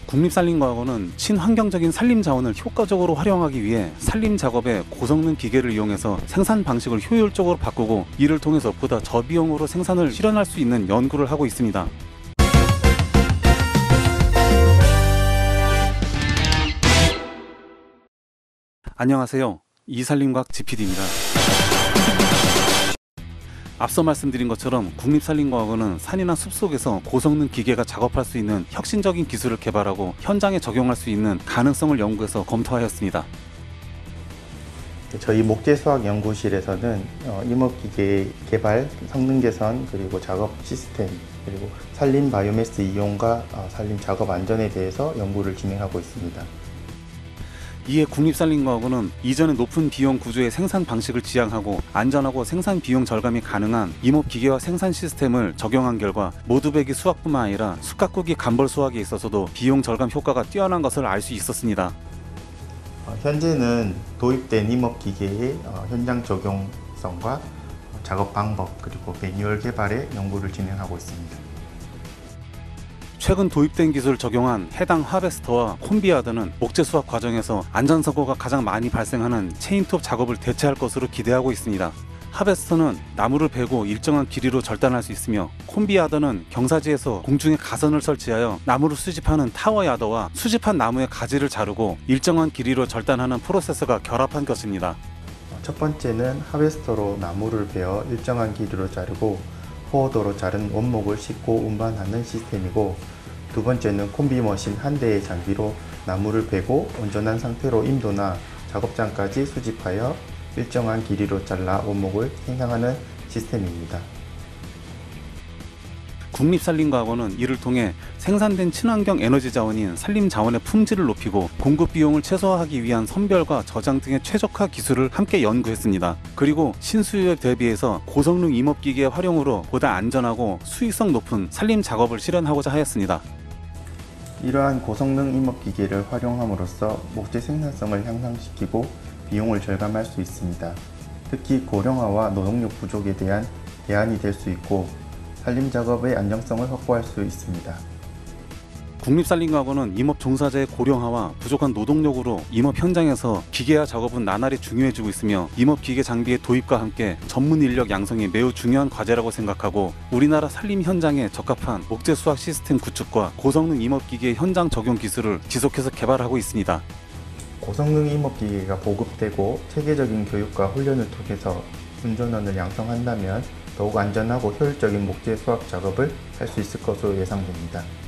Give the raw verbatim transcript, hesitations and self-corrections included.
국립산림과학원은 친환경적인 산림 자원을 효과적으로 활용하기 위해 산림 작업에 고성능 기계를 이용해서 생산 방식을 효율적으로 바꾸고 이를 통해서 보다 저비용으로 생산을 실현할 수 있는 연구를 하고 있습니다. 안녕하세요. 이산림과학 지피디입니다. 앞서 말씀드린 것처럼 국립산림과학원은 산이나 숲속에서 고성능 기계가 작업할 수 있는 혁신적인 기술을 개발하고 현장에 적용할 수 있는 가능성을 연구해서 검토하였습니다. 저희 목재수학연구실에서는 임업기계 개발, 성능 개선, 그리고 작업 시스템, 그리고 산림 바이오매스 이용과 산림 작업 안전에 대해서 연구를 진행하고 있습니다. 이에 국립산림과학원은 이전의 높은 비용 구조의 생산 방식을 지향하고 안전하고 생산 비용 절감이 가능한 임업기계와 생산 시스템을 적용한 결과 모두배기 수확뿐만 아니라 숯가꾸기 간벌 수확에 있어서도 비용 절감 효과가 뛰어난 것을 알 수 있었습니다. 현재는 도입된 임업기계의 현장 적용성과 작업 방법 그리고 매뉴얼 개발에 연구를 진행하고 있습니다. 최근 도입된 기술을 적용한 해당 하베스터와 콤비아드는 목재 수확 과정에서 안전사고가 가장 많이 발생하는 체인톱 작업을 대체할 것으로 기대하고 있습니다. 하베스터는 나무를 베고 일정한 길이로 절단할 수 있으며 콤비아드는 경사지에서 공중에 가선을 설치하여 나무를 수집하는 타워 야더와 수집한 나무의 가지를 자르고 일정한 길이로 절단하는 프로세서가 결합한 것입니다. 첫 번째는 하베스터로 나무를 베어 일정한 길이로 자르고 포어도로 자른 원목을 싣고 운반하는 시스템이고, 두 번째는 콤비 머신 한 대의 장비로 나무를 베고 온전한 상태로 임도나 작업장까지 수집하여 일정한 길이로 잘라 원목을 생산하는 시스템입니다. 국립산림과학원은 이를 통해 생산된 친환경 에너지 자원인 산림 자원의 품질을 높이고 공급 비용을 최소화하기 위한 선별과 저장 등의 최적화 기술을 함께 연구했습니다. 그리고 신수요에 대비해서 고성능 임업기계의 활용으로 보다 안전하고 수익성 높은 산림 작업을 실현하고자 하였습니다. 이러한 고성능 임업기계를 활용함으로써 목재 생산성을 향상시키고 비용을 절감할 수 있습니다. 특히 고령화와 노동력 부족에 대한 대안이 될 수 있고 산림 작업의 안정성을 확보할 수 있습니다. 국립산림과학원은 임업 종사자의 고령화와 부족한 노동력으로 임업 현장에서 기계화 작업은 나날이 중요해지고 있으며 임업기계 장비의 도입과 함께 전문 인력 양성이 매우 중요한 과제라고 생각하고 우리나라 산림 현장에 적합한 목재 수확 시스템 구축과 고성능 임업기계 현장 적용 기술을 지속해서 개발하고 있습니다. 고성능 임업기계가 보급되고 체계적인 교육과 훈련을 통해서 운전원을 양성한다면 더욱 안전하고 효율적인 목재 수확 작업을 할 수 있을 것으로 예상됩니다.